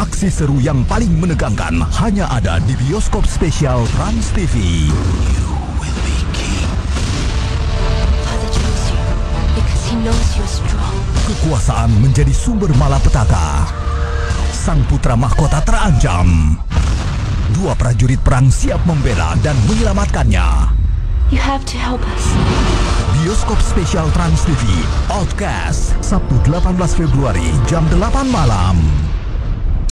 Aksi seru yang paling menegangkan hanya ada di bioskop spesial Trans TV. Father chose you because he knows you're strong. Kekuasaan menjadi sumber malapetaka. Sang putra mahkota terancam. Dua prajurit perang siap membela dan menyelamatkannya. You have to help us. Bioskop spesial Trans TV, Outcast, Sabtu 18 Februari jam 8 malam.